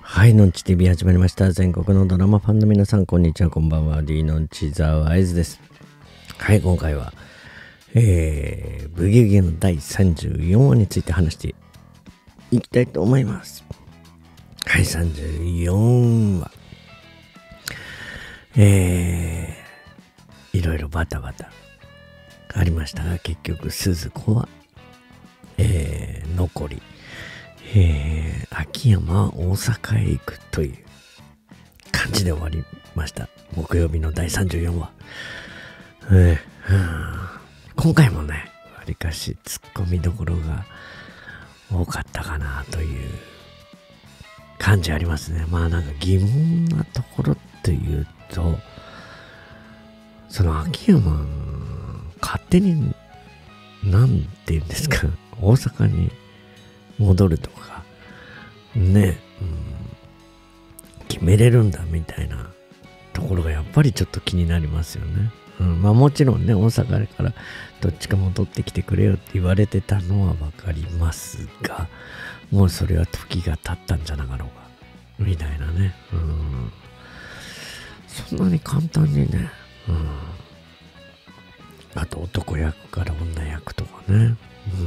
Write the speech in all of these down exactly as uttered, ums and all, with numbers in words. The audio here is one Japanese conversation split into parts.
はい、のんち ティーブイ 始まりました。全国のドラマファンの皆さん、こんにちは、こんばんは。D のんちザワイズです。はい、今回は、えー、ブギウギのだいさんじゅうよんわについて話していきたいと思います。はい、さんじゅうよんわ。えー、いろいろバタバタありましたが、結局、鈴子は、えー、残り、えー、秋山は大阪へ行くという感じで終わりました。木曜日のだいさんじゅうよんわ。えー、今回もね、わりかし突っ込みどころが多かったかなという感じありますね。まあなんか疑問なところっていうと、その秋山勝手になんて言うんですか、大阪に戻るとかね、うん、決めれるんだみたいなところがやっぱりちょっと気になりますよね。うん、まあもちろんね、大阪からどっちか戻ってきてくれよって言われてたのはわかりますが、もうそれは時が経ったんじゃなかろうかみたいなね、うん、そんなに簡単にね、うん、あと男役から女役とかね、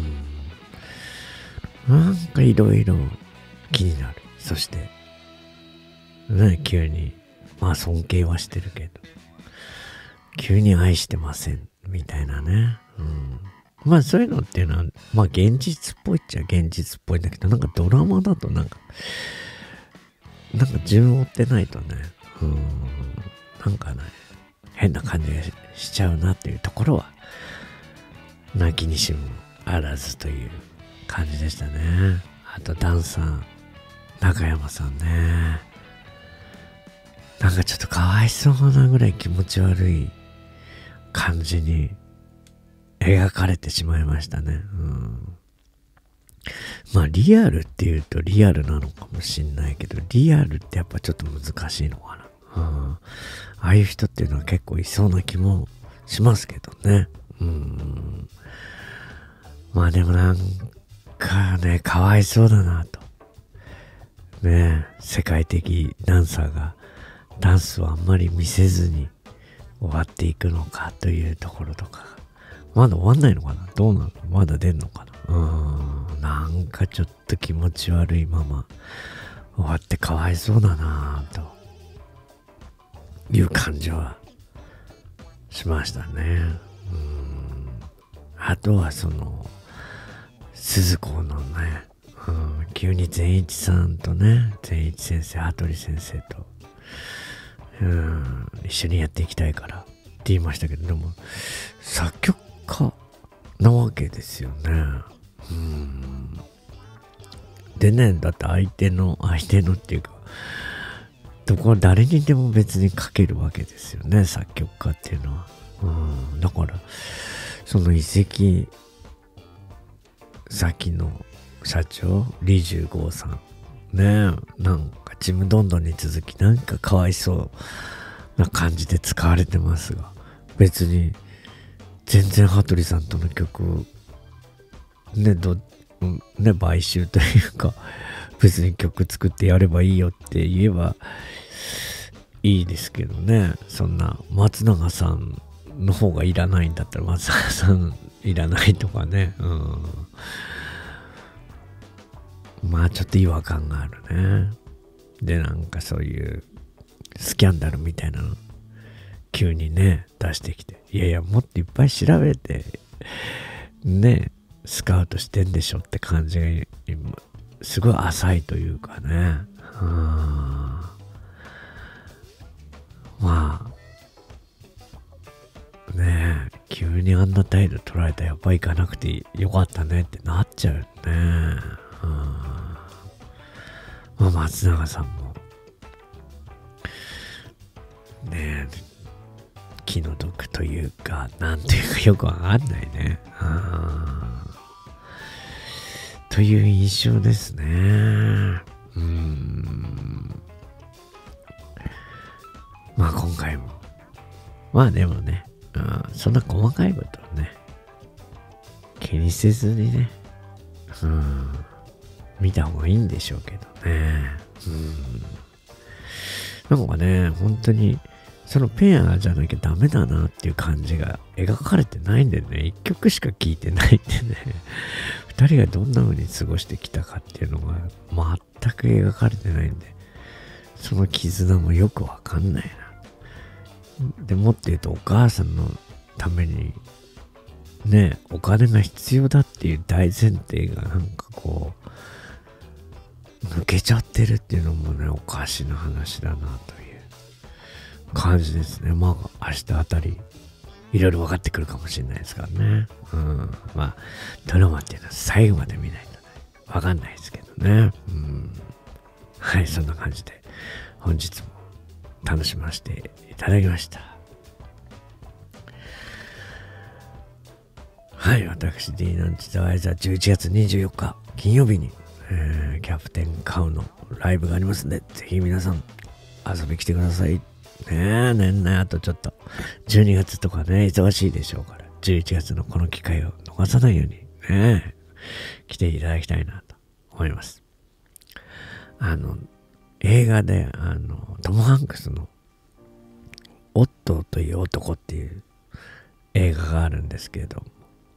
うん、なんかいろいろ気になる。そしてね、急にまあ尊敬はしてるけど急に愛してませんみたいなね、うん、まあそういうのっていうのはまあ現実っぽいっちゃ現実っぽいんだけど、なんかドラマだとなんかなんか順を追ってないとね、うん、なんかね変な感じが し, しちゃうなっていうところは泣きにしもあらずという感じでしたね。あとダンサー中山さんね、なんかちょっとかわいそうなぐらい気持ち悪い感じに描かれてしまいましたね。うん、まあリアルっていうとリアルなのかもしんないけど、リアルってやっぱちょっと難しいのかな。うん、ああいう人っていうのは結構いそうな気もしますけどね。うん、まあでもなんかね、かわいそうだなと。ねえ、世界的ダンサーがダンスをあんまり見せずに終わっていくのかというところとか、まだ終わんないのかな、どうなの、まだ出んのかな、うーん、なんかちょっと気持ち悪いまま終わってかわいそうだなという感じはしましたね。うーん、あとはその鈴子のね、うん、急に善一さんとね、善一先生、羽鳥先生と、うん、一緒にやっていきたいからって言いましたけど、でも作曲家なわけですよね。うん、でね、だって相手の相手のっていうか、どこ誰にでも別に書けるわけですよね、作曲家っていうのは。うん、だからその移籍先の社長リジュウゴウさんね、なんかちむどんどんに続きなんかかわいそうな感じで使われてますが、別に全然羽鳥さんとの曲ね、どね買収というか、別に曲作ってやればいいよって言えばいいですけどね、そんな松永さんの方がいらないんだったら松永さんいらないとかね、うん、まあちょっと違和感があるね。でなんかそういうスキャンダルみたいなの急にね出してきて、いやいやもっといっぱい調べてねスカウトしてんでしょって感じが今すごい浅いというかね、うん、まあねえ、急にあんな態度取られたらやっぱ行かなくてよかったねってなっちゃうよね。うん、まあ松永さんもねえ気の毒というかなんていうかよくわかんないね、うん、という印象ですね。うん、まあ今回もまあでもね、うん、そんな細かいことをね気にせずにね、うん、見た方がいいんでしょうけどね。 うん。なんかね、本当に、そのペアじゃなきゃダメだなっていう感じが描かれてないんでね、一曲しか聴いてないんでね、二人がどんな風に過ごしてきたかっていうのが全く描かれてないんで、その絆もよくわかんないな。でもって言うと、お母さんのために、ね、お金が必要だっていう大前提がなんかこう、抜けちゃってるっていうのもね、おかしな話だなという感じですね。まあ、明日あたり、いろいろ分かってくるかもしれないですからね。うん。まあ、ドラマっていうのは最後まで見ないとね、分かんないですけどね。うん。はい、そんな感じで、本日も楽しませていただきました。はい、私、D なんちザワイザーじゅういちがつにじゅうよっか金曜日に、えー、キャプテンカウのライブがありますんで、ぜひ皆さん遊び来てください。ねえ、年内あとちょっと、じゅうにがつとかね、忙しいでしょうから、じゅういちがつのこの機会を逃さないように、ね、来ていただきたいなと思います。あの、映画で、あの、トム・ハンクスの、オットーという男っていう映画があるんですけれども、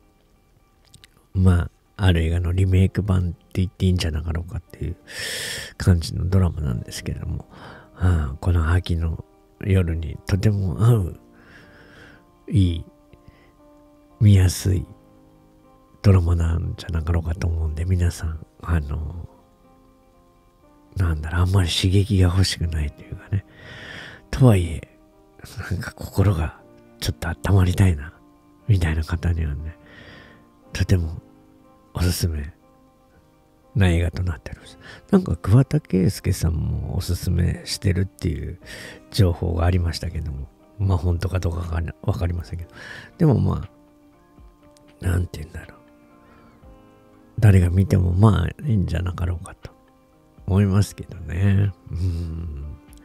まあ、ある映画のリメイク版って言っていいんじゃなかろうかっていう感じのドラマなんですけれども、ああこの秋の夜にとても合う、いい、見やすいドラマなんじゃなかろうかと思うんで、皆さん、あの、なんだろう、あんまり刺激が欲しくないというかね、とはいえ、なんか心がちょっと温まりたいな、みたいな方にはね、とてもおすすめな映画となっております。なんか桑田佳祐さんもおすすめしてるっていう情報がありましたけども、まあ本当かどうかがわかりませんけど、でもまあ、なんて言うんだろう。誰が見てもまあいいんじゃなかろうかと思いますけどね。うーん。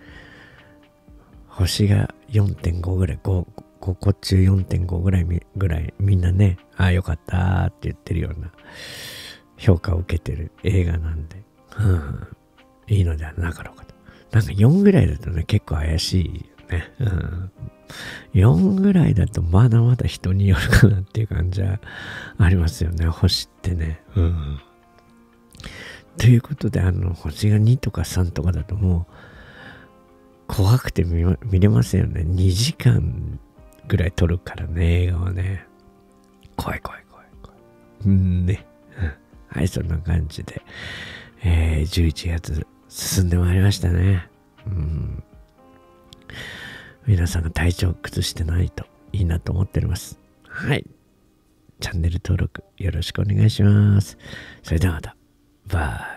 星が よんてんご ぐらい、ご、ごこ中 よんてんご ぐらいぐらいみんなね、ああよかったーって言ってるような評価を受けてる映画なんで、うん、いいのではなかろうかと。なんかよんぐらいだとね、結構怪しいよね。うん、よんぐらいだとまだまだ人によるかなっていう感じはありますよね、星ってね。うん、ということで、あの、星がにとかさんとかだともう、怖くて 見, 見れませんよね。にじかんぐらい撮るからね、映画はね。怖い怖い怖い怖い。うんね。はい、そんな感じで、えー、じゅういちがつ進んでまいりましたね。うん。皆さんが体調を崩してないといいなと思っております。はい。チャンネル登録よろしくお願いします。それではまた。バイ。